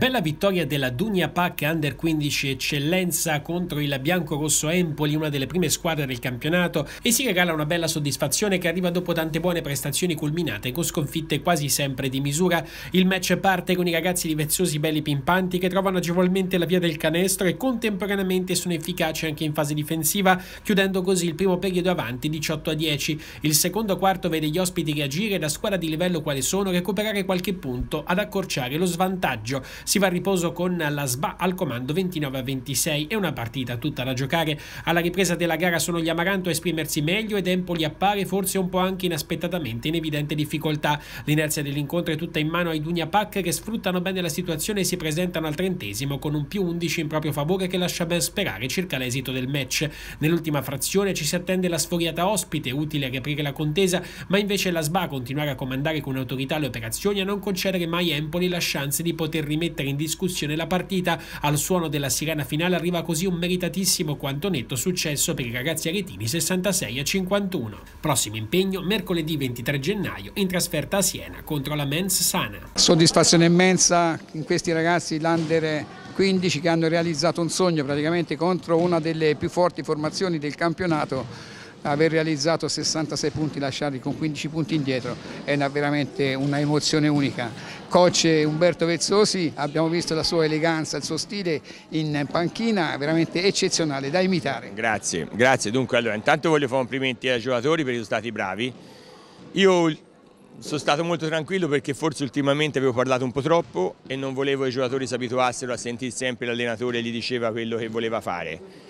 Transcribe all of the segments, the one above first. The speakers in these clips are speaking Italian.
Bella vittoria della Dunia Pack Under 15 Eccellenza contro il biancorosso Empoli, una delle prime squadre del campionato, e si regala una bella soddisfazione che arriva dopo tante buone prestazioni culminate con sconfitte quasi sempre di misura. Il match parte con i ragazzi di Vezzosi belli pimpanti che trovano agevolmente la via del canestro e contemporaneamente sono efficaci anche in fase difensiva, chiudendo così il primo periodo avanti 18-10. Il secondo quarto vede gli ospiti reagire e la squadra di livello quale sono recuperare qualche punto ad accorciare lo svantaggio. Si va a riposo con la SBA al comando 29-26 e una partita tutta da giocare. Alla ripresa della gara sono gli Amaranto a esprimersi meglio ed Empoli appare forse un po' anche inaspettatamente in evidente difficoltà. L'inerzia dell'incontro è tutta in mano ai Dunia Pack che sfruttano bene la situazione e si presentano al 30° con un +11 in proprio favore che lascia ben sperare circa l'esito del match. Nell'ultima frazione ci si attende la sfuriata ospite, utile a riaprire la contesa, ma invece la SBA a continuare a comandare con autorità le operazioni e a non concedere mai a Empoli la chance di poter rimettere in discussione la partita. Al suono della sirena finale arriva così un meritatissimo quanto netto successo per i ragazzi aretini 66-51. Prossimo impegno mercoledì 23 gennaio in trasferta a Siena contro la Mens Sana. Soddisfazione immensa in questi ragazzi l'Under 15 che hanno realizzato un sogno praticamente contro una delle più forti formazioni del campionato. Aver realizzato 66 punti lasciati con 15 punti indietro è veramente una emozione unica. Coach Umberto Vezzosi, abbiamo visto la sua eleganza, il suo stile in panchina veramente eccezionale, da imitare. Grazie, grazie. Dunque allora intanto voglio fare complimenti ai giocatori perché sono stati bravi. Io sono stato molto tranquillo perché forse ultimamente avevo parlato un po' troppo e non volevo che i giocatori si abituassero a sentire sempre l'allenatore gli diceva quello che voleva fare.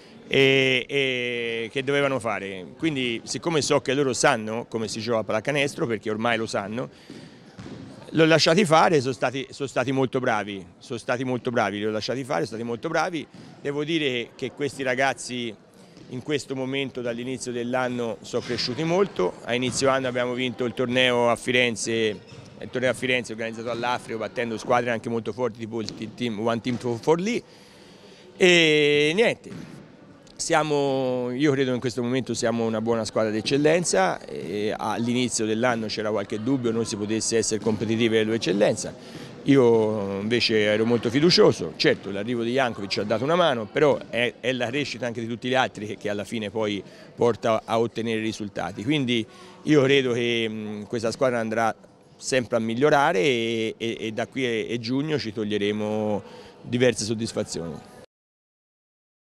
E che dovevano fare, quindi siccome so che loro sanno come si gioca a pallacanestro, perché ormai lo sanno, li ho lasciati fare, sono stati molto bravi, li ho lasciati fare, sono stati molto bravi. Devo dire che questi ragazzi in questo momento dall'inizio dell'anno sono cresciuti molto. A inizio anno abbiamo vinto il torneo a Firenze, organizzato all'Africa, battendo squadre anche molto forti tipo il One Team for Lee, e niente. Io credo che in questo momento siamo una buona squadra d'eccellenza. All'inizio dell'anno c'era qualche dubbio noi si potesse essere competitivi all'eccellenza. Io invece ero molto fiducioso. Certo, l'arrivo di Jankovic ci ha dato una mano, però è la crescita anche di tutti gli altri che alla fine poi porta a ottenere risultati. Quindi io credo che questa squadra andrà sempre a migliorare e da qui a giugno ci toglieremo diverse soddisfazioni.